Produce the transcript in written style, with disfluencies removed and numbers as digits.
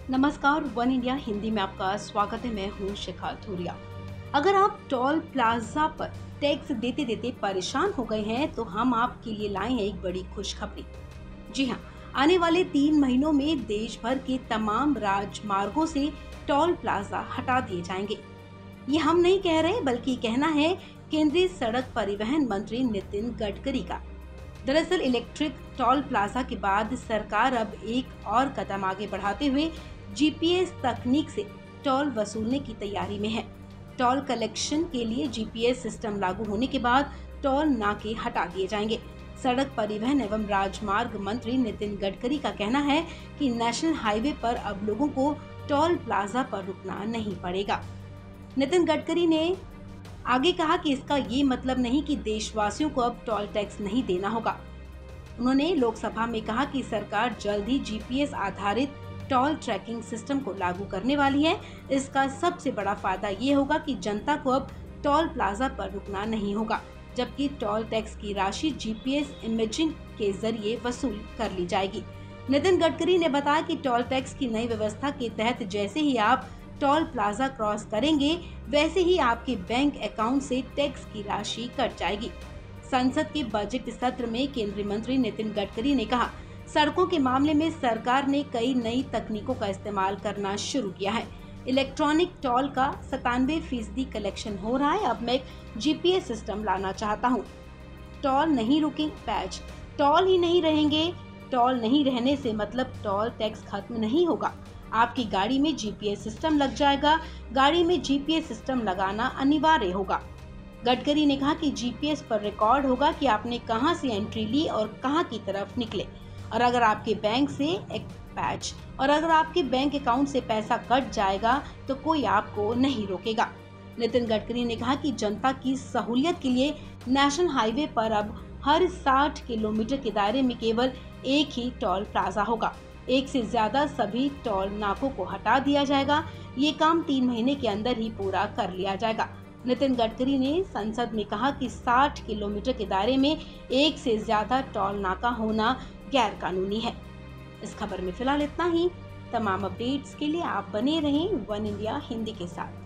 नमस्कार, one India Hindi में आपका स्वागत है। मैं हूं शिखा थोरिया। अगर आप टोल प्लाजा पर टैक्स देते देते परेशान हो गए हैं तो हम आपके लिए लाए हैं एक बड़ी खुशखबरी। जी हां, आने वाले 3 महीनों में देश भर के तमाम राजमार्गों से टोल प्लाजा हटा दिए जाएंगे। ये हम नहीं कह रहे, बल्कि कहना है केंद्रीय सड़क परिवहन मंत्री नितिन गडकरी का। दरअसल इलेक्ट्रिक टोल प्लाजा के बाद सरकार अब एक और कदम आगे बढ़ाते हुए जीपीएस तकनीक से टोल वसूलने की तैयारी में है। टोल कलेक्शन के लिए जीपीएस सिस्टम लागू होने के बाद टोल नाके हटा दिए जाएंगे। सड़क परिवहन एवं राजमार्ग मंत्री नितिन गडकरी का कहना है कि नेशनल हाईवे पर अब लोगों को टोल प्लाजा पर रुकना नहीं पड़ेगा। नितिन गडकरी ने आगे कहा कि इसका ये मतलब नहीं कि देशवासियों को अब टोल टैक्स नहीं देना होगा। उन्होंने लोकसभा में कहा कि सरकार जल्द ही जीपीएस आधारित टोल ट्रैकिंग सिस्टम को लागू करने वाली है। इसका सबसे बड़ा फायदा ये होगा कि जनता को अब टोल प्लाजा पर रुकना नहीं होगा, जबकि टोल टैक्स की राशि जीपीएस इमेजिंग के जरिए वसूल कर ली जाएगी। नितिन गडकरी ने बताया कि टोल टैक्स की नई व्यवस्था के तहत जैसे ही आप टोल प्लाजा क्रॉस करेंगे, वैसे ही आपके बैंक अकाउंट से टैक्स की राशि कट जाएगी। संसद के बजट सत्र में केंद्रीय मंत्री नितिन गडकरी ने कहा, सड़कों के मामले में सरकार ने कई नई तकनीकों का इस्तेमाल करना शुरू किया है। इलेक्ट्रॉनिक टोल का 97% कलेक्शन हो रहा है। अब मैं एक जीपीएस सिस्टम लाना चाहता हूँ। टोल नहीं रुके पैच, टोल ही नहीं रहेंगे। टोल नहीं रहने से मतलब टोल टैक्स खत्म नहीं होगा। आपकी गाड़ी में जीपीएस सिस्टम लग जाएगा। गाड़ी में जीपीएस सिस्टम लगाना अनिवार्य होगा। गडकरी ने कहा कि जीपीएस पर रिकॉर्ड होगा कि आपने कहां से एंट्री ली और कहां की तरफ निकले। और अगर आपके बैंक से एक पैच और अगर आपके बैंक अकाउंट से पैसा कट जाएगा तो कोई आपको नहीं रोकेगा। नितिन गडकरी ने कहा कि जनता की सहूलियत के लिए नेशनल हाईवे पर अब हर 60 किलोमीटर के दायरे में केवल एक ही टोल प्लाजा होगा। एक से ज्यादा सभी टोल नाकों को हटा दिया जाएगा। ये काम 3 महीने के अंदर ही पूरा कर लिया जाएगा। नितिन गडकरी ने संसद में कहा कि 60 किलोमीटर के दायरे में एक से ज्यादा टोल नाका होना गैर कानूनी है। इस खबर में फिलहाल इतना ही। तमाम अपडेट्स के लिए आप बने रहें वन इंडिया हिंदी के साथ।